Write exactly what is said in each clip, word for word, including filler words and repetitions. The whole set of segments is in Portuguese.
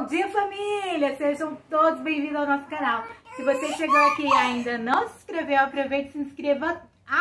Bom dia, família! Sejam todos bem-vindos ao nosso canal. Se você chegou aqui e ainda não se inscreveu, aproveite e se inscreva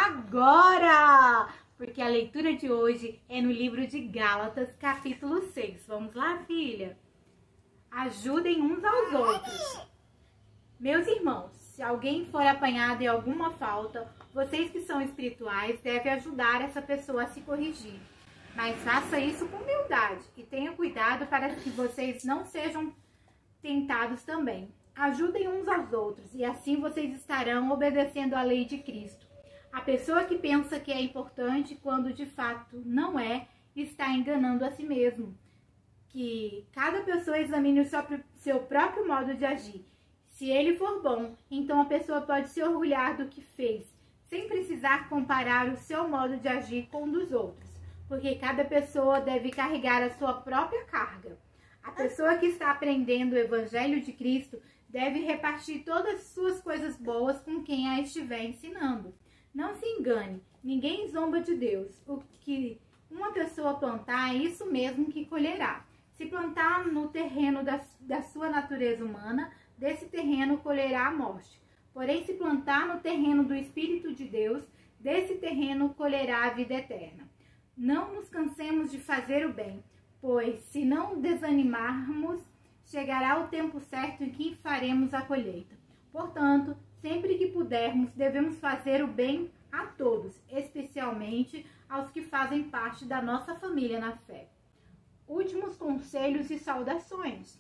agora! Porque a leitura de hoje é no livro de Gálatas, capítulo seis. Vamos lá, filha? Ajudem uns aos outros. Meus irmãos, se alguém for apanhado em alguma falta, vocês que são espirituais devem ajudar essa pessoa a se corrigir. Mas faça isso com humildade e tenha cuidado para que vocês não sejam tentados também. Ajudem uns aos outros e assim vocês estarão obedecendo à lei de Cristo. A pessoa que pensa que é importante quando de fato não é, está enganando a si mesmo. Que cada pessoa examine o seu, seu próprio modo de agir. Se ele for bom, então a pessoa pode se orgulhar do que fez, sem precisar comparar o seu modo de agir com o dos outros. Porque cada pessoa deve carregar a sua própria carga. A pessoa que está aprendendo o Evangelho de Cristo deve repartir todas as suas coisas boas com quem a estiver ensinando. Não se engane, ninguém zomba de Deus. O que uma pessoa plantar é isso mesmo que colherá. Se plantar no terreno da, da sua natureza humana, desse terreno colherá a morte. Porém, se plantar no terreno do Espírito de Deus, desse terreno colherá a vida eterna. Não nos cansemos de fazer o bem, pois se não desanimarmos, chegará o tempo certo em que faremos a colheita. Portanto, sempre que pudermos, devemos fazer o bem a todos, especialmente aos que fazem parte da nossa família na fé. Últimos conselhos e saudações.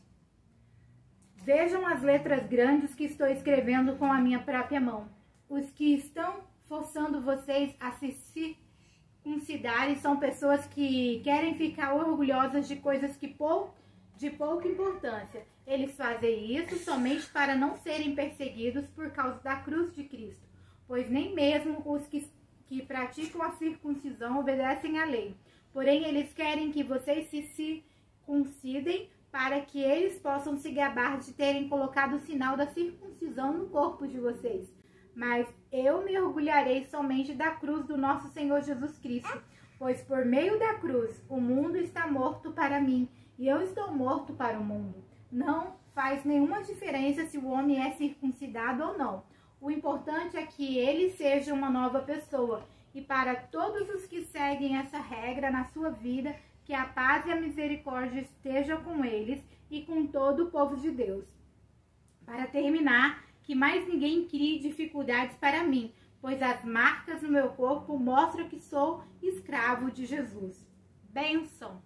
Vejam as letras grandes que estou escrevendo com a minha própria mão. Os que estão forçando vocês a se circuncidar são pessoas que querem ficar orgulhosas de coisas que pou, de pouca importância. Eles fazem isso somente para não serem perseguidos por causa da cruz de Cristo, pois nem mesmo os que, que praticam a circuncisão obedecem à lei. Porém, eles querem que vocês se circuncidem para que eles possam se gabar de terem colocado o sinal da circuncisão no corpo de vocês. Mas eu me orgulharei somente da cruz do nosso Senhor Jesus Cristo, pois por meio da cruz o mundo está morto para mim e eu estou morto para o mundo. Não faz nenhuma diferença se o homem é circuncidado ou não. O importante é que ele seja uma nova pessoa. E para todos os que seguem essa regra na sua vida, que a paz e a misericórdia estejam com eles e com todo o povo de Deus. Para terminar, que mais ninguém crie dificuldades para mim, pois as marcas no meu corpo mostram que sou escravo de Jesus. Bênção!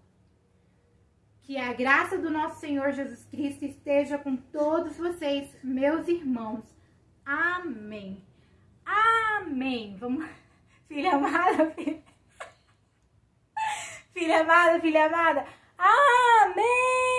Que a graça do nosso Senhor Jesus Cristo esteja com todos vocês, meus irmãos. Amém. Amém. Vamos, filha amada, filha, filha amada, filha amada. Amém.